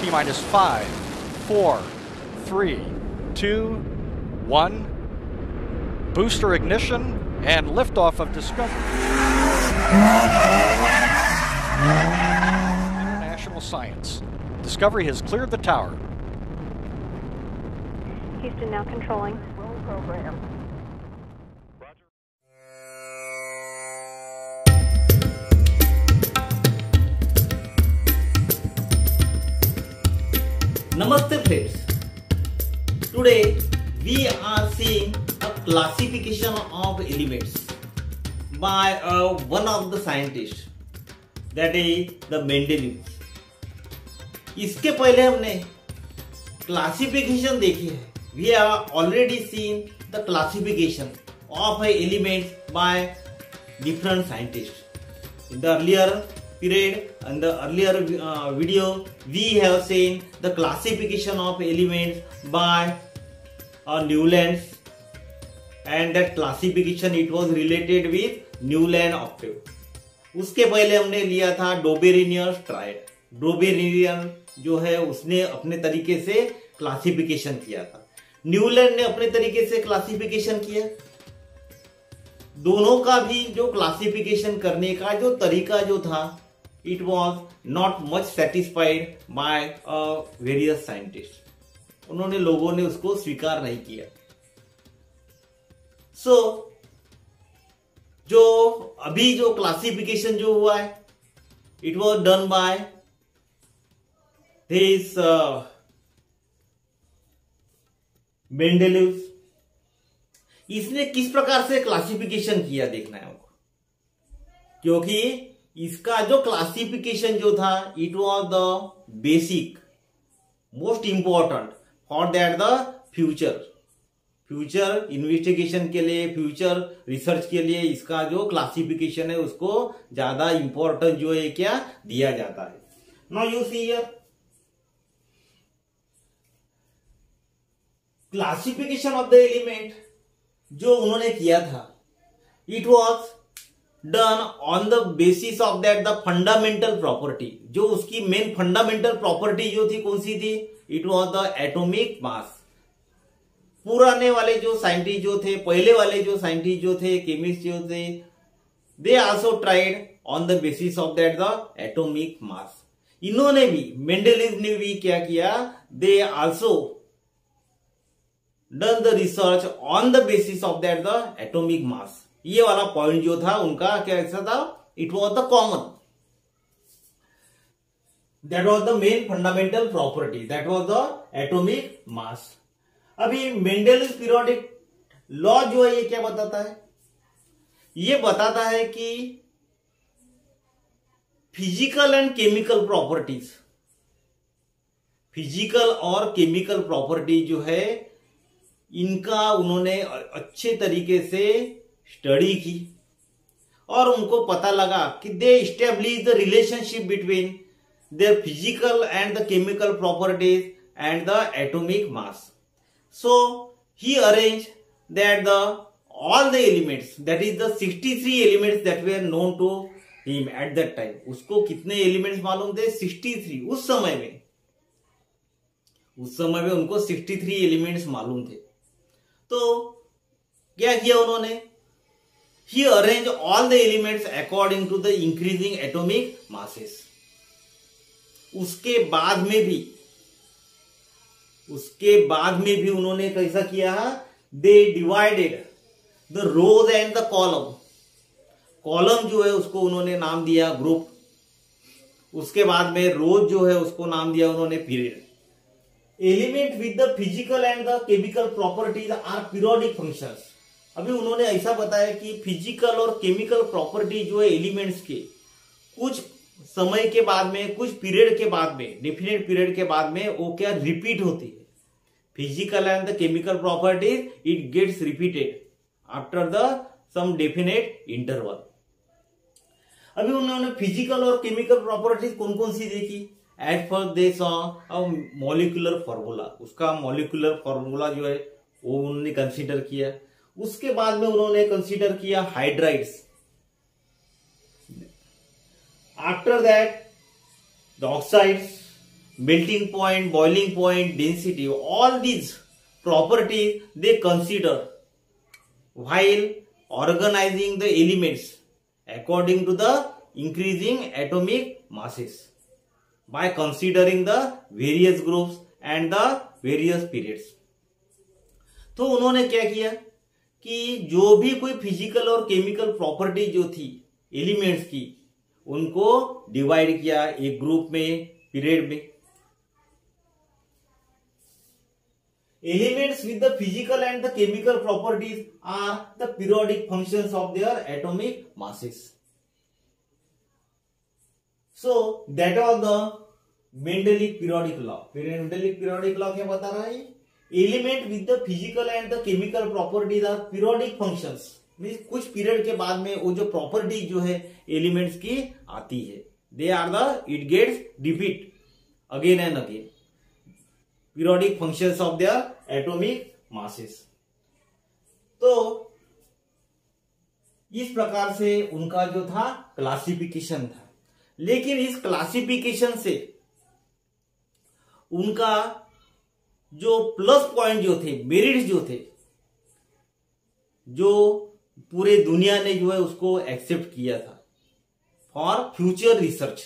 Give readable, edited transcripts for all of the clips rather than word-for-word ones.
T minus 5, 4, 3, 2, 1. Booster ignition and liftoff of Discovery. International Science. Discovery has cleared the tower. Houston now controlling. Roll program. Namaste friends. Today we are seeing a classification of elements by one of the scientists, that is the Mendeleev. इसके पहले हमने classification देखी है. We have already seen the classification of elements by different scientists. In the earlier period and the earlier video, we have seen the classification of elements by Newlands, and that classification it was related with Newland octave. उसके पहले हमने लिया था Dobereiner triad. Dobereiner जो है उसने अपने तरीके से क्लासिफिकेशन किया था. न्यूलैंड ने अपने तरीके से क्लासिफिकेशन किया. दोनों का भी जो क्लासिफिकेशन करने का जो तरीका जो था, it was not much satisfied by various scientist. उन्होंने लोगों ने उसको स्वीकार नहीं किया. सो जो अभी जो क्लासिफिकेशन जो हुआ है, it was done by this Mendeleev. इसने किस प्रकार से क्लासिफिकेशन किया देखना है हमको, क्योंकि इसका जो क्लासिफिकेशन जो था, it was the basic most important for that the future investigation के लिए, फ्यूचर रिसर्च के लिए इसका जो क्लासिफिकेशन है उसको ज्यादा इंपॉर्टेंट जो है क्या दिया जाता है. Now you see here classification of the element जो उन्होंने किया था, it was done on the basis of that the fundamental property. जो उसकी मेन फंडामेंटल प्रॉपर्टी जो थी कौन सी थी? It was the atomic mass. पुराने वाले जो साइंटिस्ट जो थे, पहले वाले जो साइंटिस्ट जो थे, केमिस्ट जो थे, they also tried on the basis of that the atomic mass. इन्होंने भी, मेंडेलीव ने भी क्या किया, they also done the research on the basis of that the atomic mass. ये वाला पॉइंट जो था उनका कैसा था? It was the common. That was the main fundamental property, that was the atomic mass. अभी मेंडेलीव पीरियोडिक लॉ जो है ये क्या बताता है? ये बताता है कि physical and chemical properties, physical और केमिकल प्रॉपर्टी जो है इनका उन्होंने अच्छे तरीके से स्टडी की और उनको पता लगा कि they establish the relationship between their physical and the chemical properties and the atomic mass. So he arranged that all the elements, that is the 63 elements that were known to him at that time. उसको कितने elements मालूम थे? 63. उस समय में उनको 63 elements मालूम थे. तो क्या किया उन्होंने? He arranged all the elements according to the increasing atomic masses. उसके बाद में भी उन्होंने कैसा किया? They divided the rows and the column. Column जो है उसको उन्होंने नाम दिया ग्रुप. उसके बाद में रोज जो है उसको नाम दिया उन्होंने period. Element with the physical and the chemical properties are periodic functions. अभी उन्होंने ऐसा बताया कि फिजिकल और केमिकल प्रॉपर्टी जो है एलिमेंट्स के, कुछ समय के बाद में, कुछ पीरियड के बाद में, डेफिनेट पीरियड के बाद में वो क्या रिपीट होती है. Physical and the chemical properties it gets repeated after the some definite interval. अभी उन्होंने फिजिकल और केमिकल प्रॉपर्टीज कौन कौन सी देखी? At first they saw a molecular formula. उसका मॉलिक्यूलर फॉर्मूला जो है वो उन्होंने कंसीडर किया. उसके बाद में उन्होंने कंसीडर किया hydrides. After that the oxides, melting point, boiling point, density, all these properties they consider while organizing the elements according to the increasing atomic masses by considering the various groups and the various periods. तो उन्होंने क्या किया कि जो भी कोई physical और chemical property जो थी एलिमेंट्स की, उनको डिवाइड किया एक ग्रुप में, पीरियड में. Elements with the physical and the chemical properties are the periodic functions of their atomic masses. So that was the Mendeleev periodic law. Mendeleev periodic law क्या बता रहा है? Element with the physical and the chemical properties are periodic functions. Means कुछ period के बाद में वो जो प्रॉपर्टी जो है एलिमेंट्स की आती है, they are the it gets repeat again and again. periodic functions of their atomic masses. तो इस प्रकार से उनका जो था क्लासिफिकेशन था. लेकिन इस क्लासिफिकेशन से उनका जो प्लस पॉइंट जो थे, मेरिट्स जो थे, जो पूरे दुनिया ने जो है उसको एक्सेप्ट किया था फॉर फ्यूचर रिसर्च.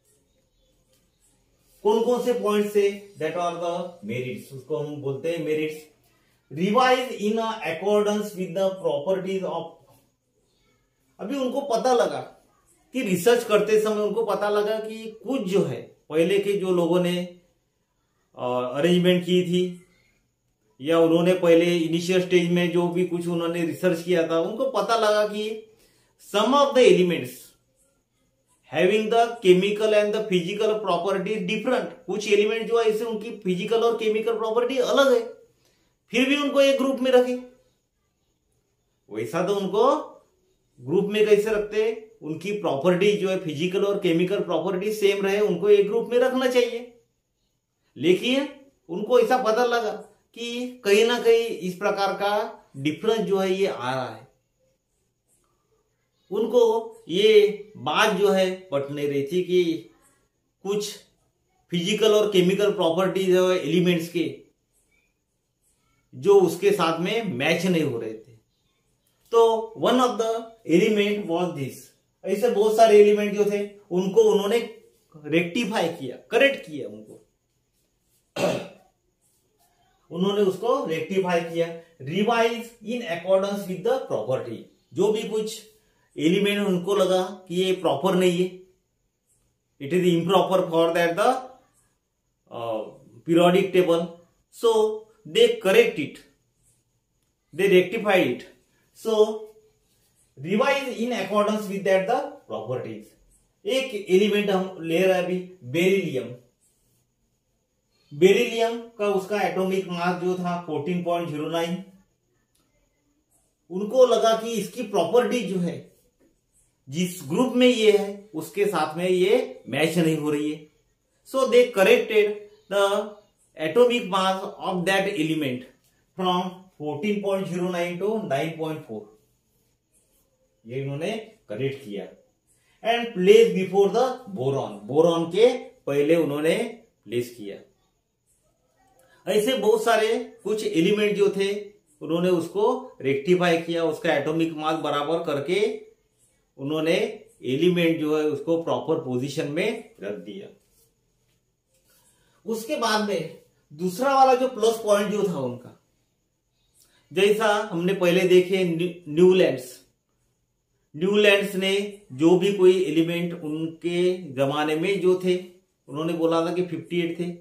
कौन कौन से पॉइंट से? दैट आर द मेरिट्स, उसको हम बोलते हैं merits. Revise in accordance with the properties of. अभी उनको पता लगा कि रिसर्च करते समय उनको पता लगा कि कुछ जो है पहले के जो लोगों ने अरेंजमेंट की थी या उन्होंने पहले इनिशियल स्टेज में जो भी कुछ उन्होंने रिसर्च किया था, उनको पता लगा कि some of the elements having the chemical and the physical property different. कुछ एलिमेंट जो है इससे उनकी फिजिकल और केमिकल प्रॉपर्टी अलग है, फिर भी उनको एक ग्रुप में रखे. वैसा तो उनको ग्रुप में कैसे रखते? उनकी प्रॉपर्टी जो है फिजिकल और केमिकल प्रॉपर्टी सेम रहे, उनको एक ग्रुप में रखना चाहिए. लेकिन उनको ऐसा पता लगा कि कहीं ना कहीं इस प्रकार का डिफरेंस जो है ये आ रहा है. उनको ये बात जो है पट नहीं रही थी कि कुछ फिजिकल और केमिकल प्रॉपर्टीज जो है एलिमेंट्स के, जो उसके साथ में मैच नहीं हो रहे थे. तो one of the element was this. ऐसे बहुत सारे एलिमेंट जो थे उनको उन्होंने रेक्टिफाई किया, करेक्ट किया. उन्होंने उसको रेक्टिफाई किया. Revise in accordance with the property. जो भी कुछ एलिमेंट उनको लगा कि ये प्रॉपर नहीं है, it is improper for that the periodic table, so they correct it, they rectify it. So revise in accordance with that the properties. एक एलिमेंट हम ले रहे हैं अभी, बेरिलियम. बेरिलियम का उसका एटॉमिक मास जो था 14.09. उनको लगा कि इसकी प्रॉपर्टी जो है जिस ग्रुप में ये है उसके साथ में ये मैच नहीं हो रही है. So they corrected the atomic mass of that element from 14.09 to 9.4. ये इन्होंने करेक्ट किया and place before the boron. Boron के पहले उन्होंने प्लेस किया. ऐसे बहुत सारे कुछ एलिमेंट जो थे उन्होंने उसको रेक्टिफाई किया, उसका एटॉमिक मास बराबर करके उन्होंने एलिमेंट जो है उसको प्रॉपर पोजीशन में रख दिया. उसके बाद में दूसरा वाला जो प्लस पॉइंट जो था उनका, जैसा हमने पहले देखे न्यूलैंड्स. न्यूलैंड्स ने जो भी कोई एलिमेंट उनके जमाने में जो थे, उन्होंने बोला था कि 58 थे.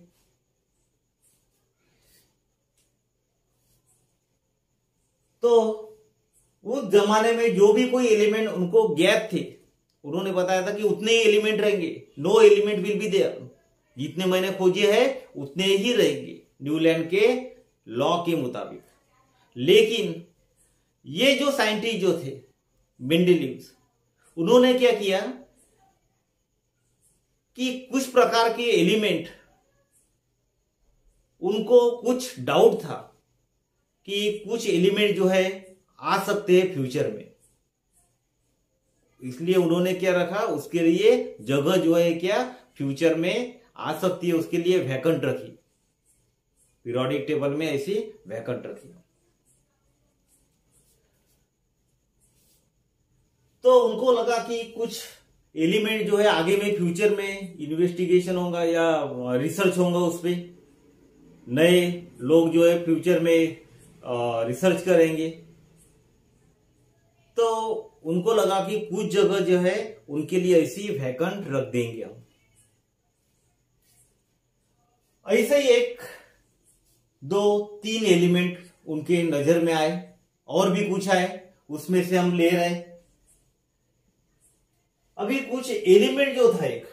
तो उस जमाने में जो भी कोई एलिमेंट उनको गैप थे, उन्होंने बताया था कि उतने ही एलिमेंट रहेंगे, no element will be there. जितने मैंने खोजे हैं उतने ही रहेंगे न्यूलैंड के लॉ के मुताबिक. लेकिन ये जो साइंटिस्ट जो थे मेंडेलीव, उन्होंने क्या किया कि कुछ प्रकार के एलिमेंट उनको कुछ डाउट था कि कुछ एलिमेंट जो है आ सकते हैं फ्यूचर में, इसलिए उन्होंने क्या रखा, उसके लिए जगह जो है क्या फ्यूचर में आ सकती है उसके लिए वैकेंट रखी, पीरियोडिक टेबल में ऐसी वैकेंट रखी। तो उनको लगा कि कुछ एलिमेंट जो है आगे में फ्यूचर में इन्वेस्टिगेशन होगा या रिसर्च होगा, उस पर नए लोग जो है फ्यूचर में रिसर्च करेंगे। तो उनको लगा कि कुछ जगह जो है उनके लिए ऐसी वैकेंट रख देंगे हम। ऐसे ही एक दो तीन एलिमेंट उनके नजर में आए, और भी कुछ आए, उसमें से हम ले रहे हैं। अभी कुछ एलिमेंट जो था, एक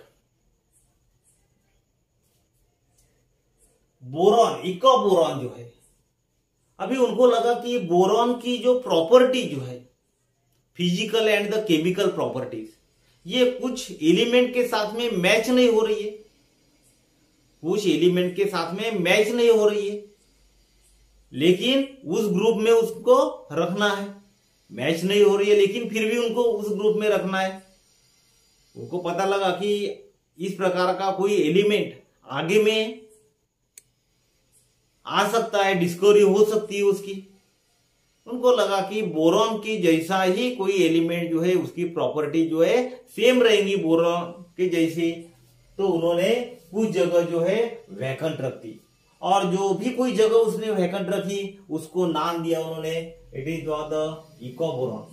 बोरॉन, इको बोरॉन जो है, अभी उनको लगा कि बोरॉन की जो प्रॉपर्टी जो है, physical and the chemical properties, ये कुछ एलिमेंट के साथ में मैच नहीं हो रही है, कुछ एलिमेंट के साथ में मैच नहीं हो रही है, लेकिन उस ग्रुप में उसको रखना है। मैच नहीं हो रही है लेकिन फिर भी उनको उस ग्रुप में रखना है। उनको पता लगा कि इस प्रकार का कोई एलिमेंट आगे में आ सकता है, डिस्कवरी हो सकती है उसकी। उनको लगा कि बोरॉन की जैसा ही कोई एलिमेंट जो है उसकी प्रॉपर्टी जो है सेम रहेंगी बोरॉन के जैसी। तो उन्होंने कुछ जगह जो है वैकेंट रख दी, और जो भी कोई जगह उसने वैकेंट रखी उसको नाम दिया उन्होंने, it is the eka boron,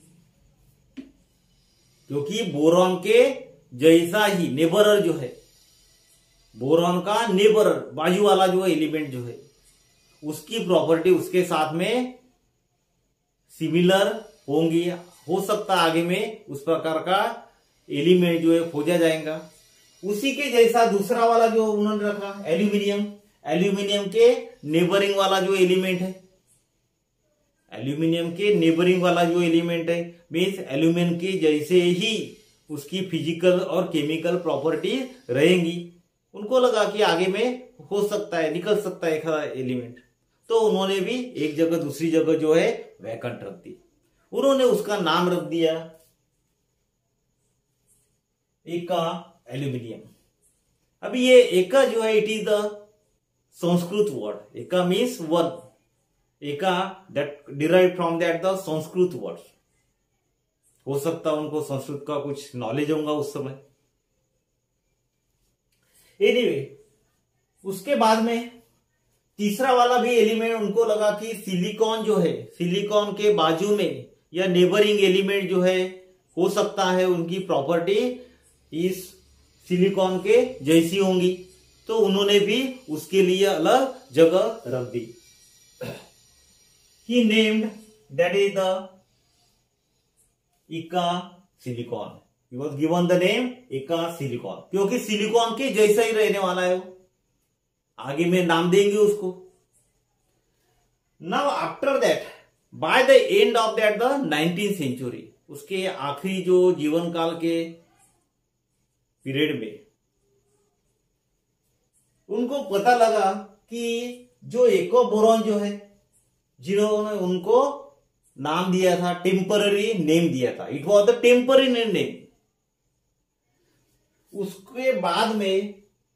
क्योंकि बोरॉन के जैसा ही नेबरर जो है, बोरॉन का नेबरर बाजू वाला जो एलिमेंट जो है उसकी प्रॉपर्टी उसके साथ में सिमिलर होंगी। हो सकता है आगे में उस प्रकार का एलिमेंट जो है खोजा जाएगा। उसी के जैसा दूसरा वाला जो उन्होंने रखा एल्यूमिनियम, एल्यूमिनियम के नेबरिंग वाला जो एलिमेंट है, एल्यूमिनियम के नेबरिंग वाला जो एलिमेंट है मीन्स एल्यूमिनियम के जैसे ही उसकी फिजिकल और केमिकल प्रॉपर्टी रहेंगी। उनको लगा कि आगे में हो सकता है, निकल सकता है एक एलिमेंट। तो उन्होंने भी एक जगह दूसरी जगह जो है वैकेंट रख दी। उन्होंने उसका नाम रख दिया एका एल्यूमिनियम। अभी ये एका जो है it is the Sanskrit word, eka means one, eka that derive from that the Sanskrit word. हो सकता है उनको संस्कृत का कुछ नॉलेज होगा उस समय। एनीवे, उसके बाद में तीसरा वाला भी एलिमेंट उनको लगा कि सिलिकॉन जो है, सिलिकॉन के बाजू में या नेबरिंग एलिमेंट जो है हो सकता है उनकी प्रॉपर्टी इस सिलिकॉन के जैसी होंगी। तो उन्होंने भी उसके लिए अलग जगह रख दी। He named that is the eka silicon, he was given the name eka silicon, क्योंकि सिलिकॉन के जैसा ही रहने वाला है वो। आगे में नाम देंगे उसको। Now after that, by the end of that the 19th century, उसके आखिरी जो जीवन काल के पीरियड में उनको पता लगा कि जो इको बोरॉन जो है, जिन्होंने उनको नाम दिया था, टेम्पररी नेम दिया था, it was the temporary name. उसके बाद में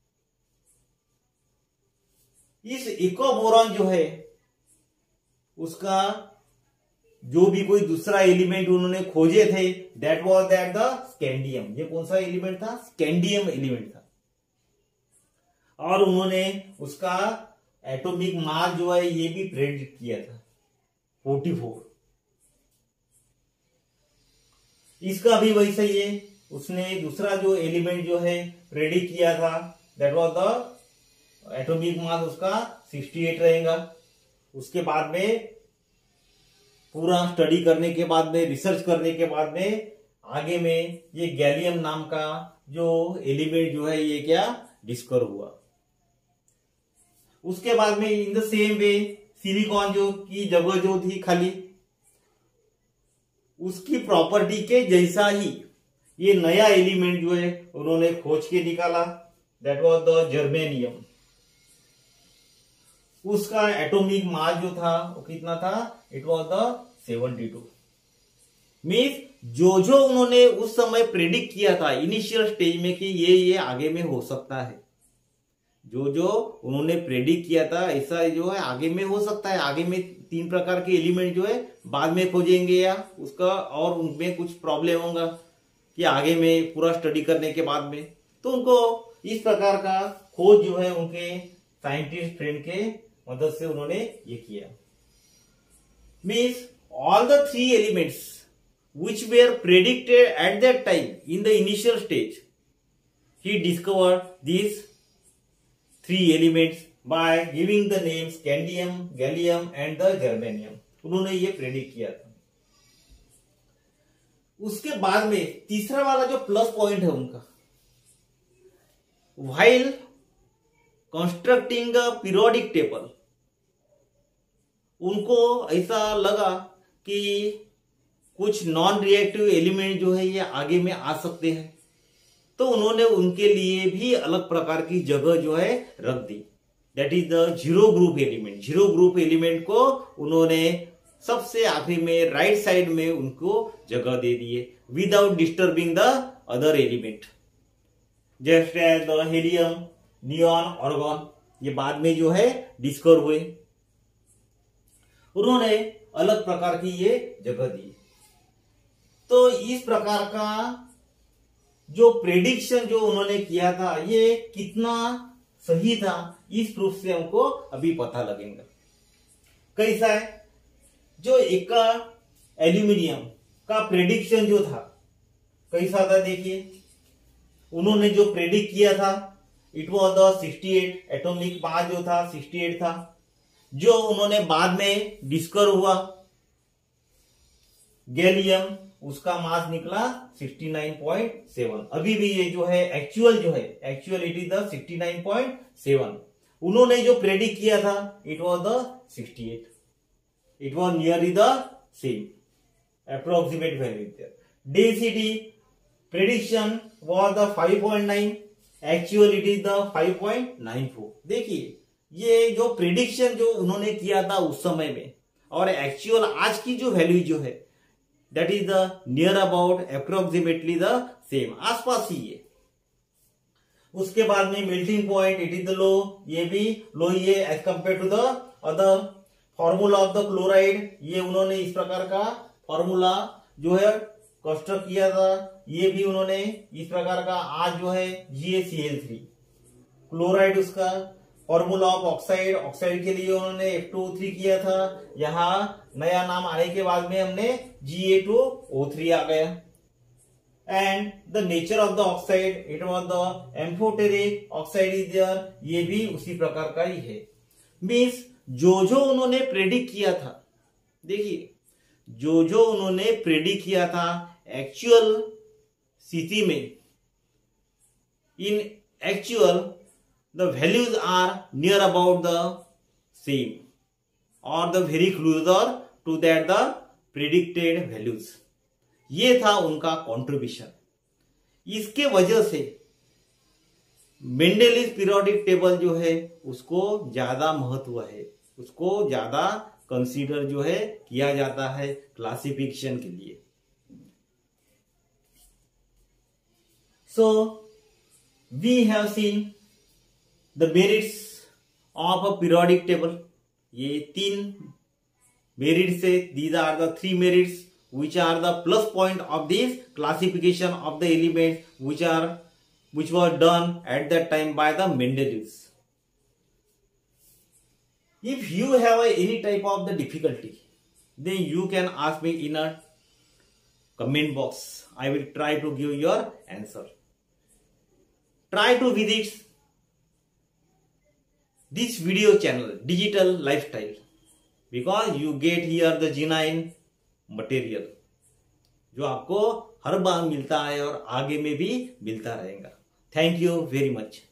इस इको बोरॉन जो है उसका जो भी कोई दूसरा एलिमेंट उन्होंने खोजे थे that was that the scandium. ये कौन सा एलिमेंट था? स्कैंडियम एलिमेंट था। और उन्होंने उसका एटॉमिक मास जो है ये भी प्रेडिक्ट किया था 44। इसका भी वैसा ही है, उसने दूसरा जो एलिमेंट जो है प्रेडिक्ट किया था that was the atomic mass उसका 68 रहेगा। उसके बाद में पूरा स्टडी करने के बाद में, रिसर्च करने के बाद में आगे में ये गैलियम नाम का जो एलिमेंट जो है ये क्या डिस्कवर हुआ। उसके बाद में in the same way silicon जो की जगह जो थी खाली, उसकी प्रॉपर्टी के जैसा ही ये नया एलिमेंट जो है उन्होंने खोज के निकाला दैट वाज द जर्मेनियम। उसका एटॉमिक मास जो था वो कितना था? It was the 72। मीन्स जो उन्होंने उस समय प्रेडिक्ट किया था इनिशियल स्टेज में कि ये आगे में हो सकता है, जो उन्होंने प्रेडिक्ट किया था ऐसा जो है आगे में हो सकता है। आगे में 3 प्रकार के एलिमेंट जो है बाद में खोजेंगे या उसका और उनमें कुछ प्रॉब्लम होगा कि आगे में पूरा स्टडी करने के बाद में, तो उनको इस प्रकार का खोज जो है उनके साइंटिस्ट फ्रेंड के मदद से उन्होंने ये किया। Means all the 3 elements which were predicted at that time in the initial stage, he discovered these 3 elements by giving the names scandium, gallium and the germanium। उन्होंने ये प्रेडिक्ट किया था। उसके बाद में तीसरा वाला जो प्लस पॉइंट है उनका, while constructing a periodic table, उनको ऐसा लगा कि कुछ नॉन रिएक्टिव एलिमेंट जो है ये आगे में आ सकते हैं, तो उन्होंने उनके लिए भी अलग प्रकार की जगह जो है रख दी। That is the zero group element. Zero group element को उन्होंने सबसे आखिरी में राइट साइड में उनको जगह दे दिए without disturbing the other element, just as the helium, neon, argon, ये बाद में जो है डिस्कवर हुए। उन्होंने अलग प्रकार की ये जगह दी। तो इस प्रकार का जो प्रेडिक्शन जो उन्होंने किया था ये कितना सही था, इस प्रूफ से हमको अभी पता लगेगा। कैसा है, जो एक एल्यूमिनियम का प्रेडिक्शन जो था कैसा था, देखिए उन्होंने जो प्रेडिक्ट किया था it was the 68, atomic mass जो था 68 था। जो उन्होंने बाद में डिस्कवर हुआ गैलियम, उसका मास निकला 69.7। अभी भी ये जो है एक्चुअल इट इज द 69.7। उन्होंने जो प्रेडिक्ट किया था it was the 68, it was nearly the same approximate value there. Density prediction was the 5.9, actual it is the 5.94। देखिए ये जो प्रेडिक्शन जो उन्होंने किया था उस समय में और एक्चुअल आज की जो वैल्यू जो है that is the near about approximately the same, आसपास ही है। उसके बाद में melting point it is the low, ये भी लो ही है as compared to the other. Formula of the chloride, ये उन्होंने इस प्रकार का फॉर्मूला जो है कंस्ट्रक्ट किया था, ये भी उन्होंने इस प्रकार का आज जो है GaCl3 क्लोराइड, उसका फॉर्मूला ऑफ ऑक्साइड, ऑक्साइड के लिए उन्होंने F2O3 किया था। यहां नया नाम आने के बाद में हमने Ga2O3 आ गया। And the nature of the oxide it was the amphoteric oxide is there, ये भी उसी प्रकार का ही है। मीन्स जो उन्होंने प्रेडिक्ट किया था, देखिए जो उन्होंने प्रेडिक्ट किया था एक्चुअल स्थिति में, in actual the values are near about the same or the very closer to that the predicted values। ये था उनका कंट्रीब्यूशन। इसके वजह से मेंडेलिस पीरियोडिक टेबल जो है उसको ज्यादा महत्व है, उसको ज्यादा कंसीडर जो है किया जाता है क्लासिफिकेशन के लिए। So we have seen the merits of a periodic table। ये 3 merits है, these are the 3 merits which are the plus point of this classification of the elements which were done at that time by the Mendeleev। If you have any type of the difficulty, then you can ask me in a comment box, I will try to give your answer। Try to visit this video channel Digital Lifestyle because you get here the genuine material जो आपको हर बार मिलता है और आगे में भी मिलता रहेगा। Thank you very much.